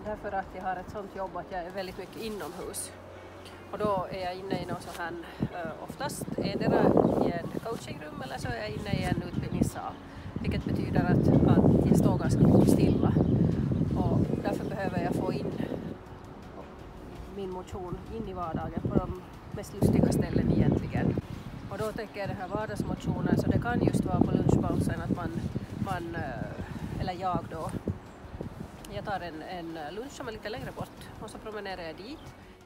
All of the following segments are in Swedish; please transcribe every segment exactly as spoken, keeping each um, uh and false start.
därför att jag har ett sånt jobb att jag är väldigt mycket inomhus. Och då är jag inne i någon sån här, oftast endera i en coachingrum eller så är jag inne i en utbildningssal. Vilket betyder att, att jag står ganska mycket stilla. Och därför behöver jag få in min motion in i vardagen på de mest lustiga ställen egentligen. Och då tänker jag den här vardagsmotionen, så det kan just vara på lunchpausen att man, man eller jag då, jag tar en, en lunch som är lite längre bort och så promenerar jag dit.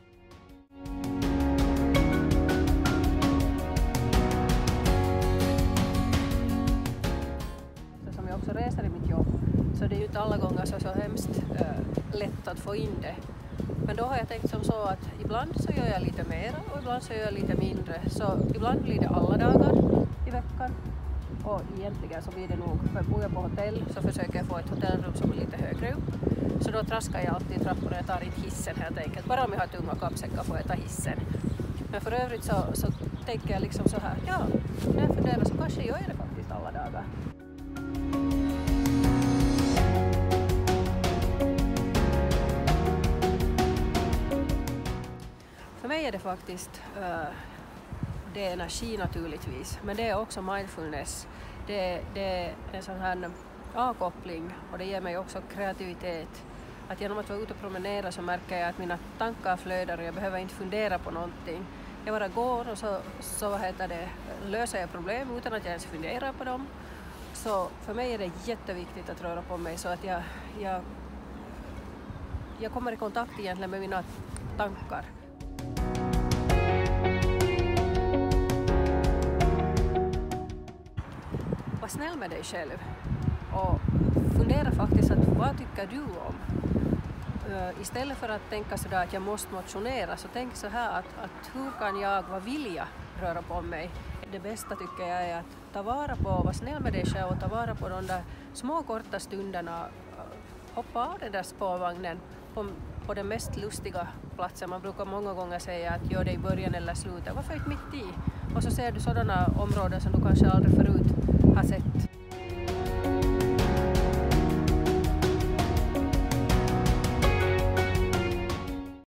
Så som jag också reser i mitt jobb, så det är ju inte alla gånger så, så hemskt äh, lätt att få in det. Men då har jag tänkt som så att ibland så gör jag lite mer och ibland så gör jag lite mindre. Så ibland blir det alla dagar i veckan. Och egentligen så blir det nog, för bor jag på hotell så försöker jag få ett hotellrum som är lite högre upp. Så då traskar jag alltid i trapporna, jag tar inte hissen helt enkelt. Bara om jag har tunga kappsäckar får jag ta hissen. Men för övrigt så, så tänker jag liksom så här, ja, när jag funderar så kanske gör jag det faktiskt alla dagar. För mig är det faktiskt uh, det är energi naturligtvis, men det är också mindfulness. Det, det är en sån här avkoppling och det ger mig också kreativitet. Att genom att vara ute och promenera så märker jag att mina tankar flödar och jag behöver inte fundera på någonting. Jag bara går och så, så vad heter det, löser jag problem utan att jag ens funderar på dem. Så för mig är det jätteviktigt att röra på mig så att jag, jag, jag kommer i kontakt egentligen med mina tankar. Var snäll med dig själv och fundera faktiskt att vad tycker du om? Uh, istället för att tänka sådär att jag måste motionera, så tänk så här att, att hur kan jag, vad vill jag röra på mig? Det bästa tycker jag är att ta vara på, vara snäll med dig själv och ta vara på de där små korta stunderna. Hoppa av den där spårvagnen på, på den mest lustiga platsen. Man brukar många gånger säga att gör det i början eller slutet. Varför inte mitt i? Och så ser du sådana områden som du kanske aldrig förut har sett.